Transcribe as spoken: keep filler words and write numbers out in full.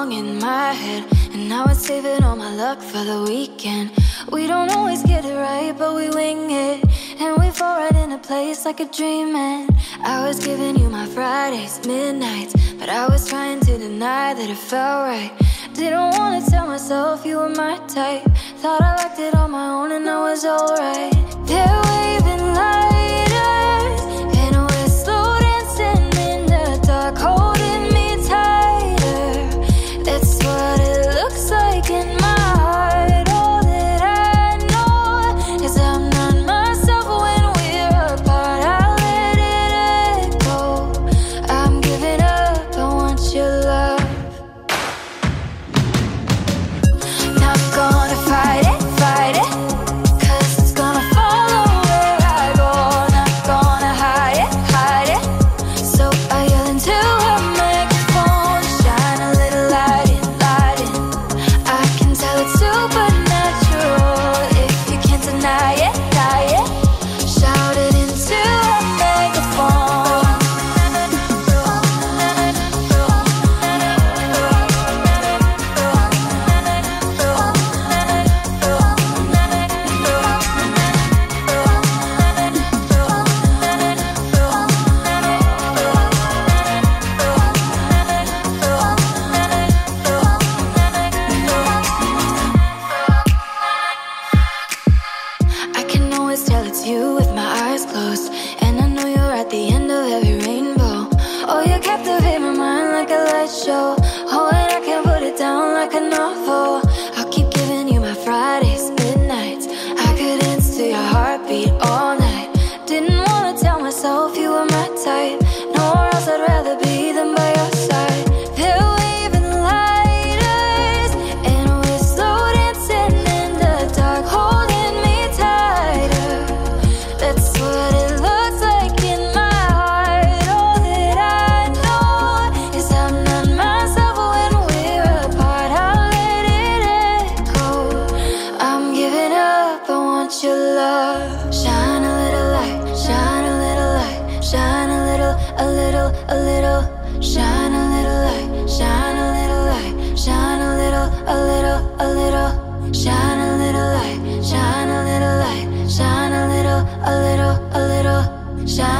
song in my head, and now it's saving all my luck for the weekend. We don't always get it right, but we wing it, and we fall right into place like a dream. And I was giving you my Fridays, midnights, but I was trying to deny that it felt right. Didn't wanna tell myself you were my type. Thought I liked it on my own and I was alright. They're waving lighters, and we're slow dancing in the dark, holding me tighter. That's what it looks like in my heart. All that I know is I'm not myself when we're apart. I let it echo. I'm giving up, I want your love. Not gonna fight it, fight it, 'cause it's gonna follow where I go. Not gonna hide it, hide it, so I yell into a microphone. Shine a little light in, light in. I can tell it's supernatural. If you can't deny it, deny it. Shout it into a megaphone. I can always tell it's you with my eyes closed, and I know you're at the end of every rainbow. Oh, you captivate my mind like a light show. Oh, and I can't put it down like a novel. I'll keep giving you my Fridays, midnights. I could dance to your heartbeat all night. Didn't wanna tell myself you were my type. Nowhere else I'd rather be than by your side. They're waving lighters, and we're slow dancing in the dark, holding me tighter. That's what it looks like in my heart. All that I know is I'm not myself when we're apart. I let it echo. I'm giving up, I want your love. Shine a little light, shine a little light, shine a little, a little, a little. Shine a little light, shine a little light, shine a little, a little, a little. Shine a little light, shine a little light, shine a little, a little, a little. Shine